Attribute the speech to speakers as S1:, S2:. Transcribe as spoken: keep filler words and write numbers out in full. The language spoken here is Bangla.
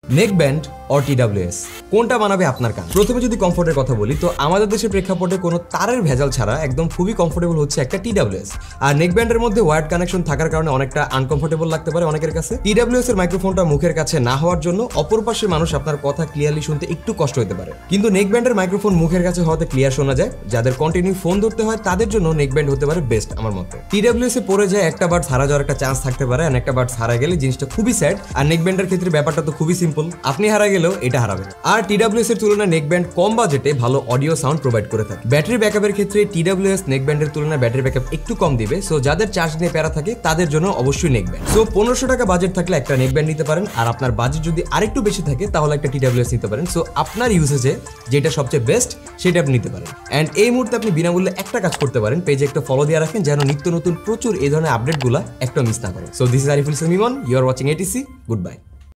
S1: নেকব্যান্ড অর টিডাব্লিউএস কোনটা বানাবে আপনার কান? প্রথমে যদি কমফোর্টের কথা বলি তো আমাদের দেশের প্রেক্ষাপটে কোনো তারের ভেজাল ছাড়া একদম খুবই কমফোর্টেবল হচ্ছে একটা টিডাব্লিউএস। আর নেকব্যান্ডের মধ্যে ওয়্যার্ড কানেকশন থাকার কারণে অনেকটা আনকমফোর্টেবল লাগতে পারে অনেকের কাছে। টিডাব্লিউএস এর মাইক্রোফোনটা মুখের কাছে না হওয়ার জন্য অপর পাশের মানুষ আপনার কথা ক্লিয়ারলি শুনতে একটু কষ্ট হতে পারে, কিন্তু নেকব্যান্ডের মাইক্রোফোন মুখের কাছে হওয়াতে ক্লিয়ার শোনা যায়। যাদের কন্টিনিউ ফোন ধরতে হয় তাদের জন্য নেকব্যান্ড হতে পারে বেস্ট আমার মতে। টিডাব্লিউএস এ পড়ে যায় একটা বার্ড হারা যাওয়ার একটা চান্স থাকতে পারে, আর একটা বার্ড হারা গেলে জিনিসটা খুবই স্যাড। আর নেকব্যান্ডের ক্ষেত্রে ব্যাপারটা তো খুবই সিম্পল, আপনি হারা গেলেও এটা হারাবে। আর টিডাব্লিউএস এর তুলনায় নেকব্যান্ড কম বাজেটে ভালো অডিও সাউন্ড প্রোভাইড করে থাকে। ব্যাটারি ব্যাকআপের ক্ষেত্রে টিডাব্লিউএস নেকব্যান্ডের তুলনায় ব্যাটারি ব্যাকআপ একটু কম দিবে, সো যাদের চার্জ নিয়ে প্যারা থাকে তাদের জন্য অবশ্যই নেকব্যান্ড। সো পনেরোশো টাকা বাজেট থাকলে একটা নেকব্যান্ড নিতে পারেন, আর আপনার বাজেট যদি আরেকটু বেশি থাকে তাহলে একটা টিডাব্লিউএস নিতে পারেন। সো আপনার ইউজেজে যেটা সবচেয়ে বেস্ট সেটা আপনি নিতে পারেন। অ্যান্ড এই মুহূর্তে আপনি বিনামূল্যে একটা কাজ করতে পারেন, পেজে একটা ফলো দিয়ে রাখেন যেন নিত্য নতুন প্রচুর এই ধরনের আপডেটগুলো একটা মিস না করেন। So this is Ariful Islam Emon, you are watching ATC. Good bye.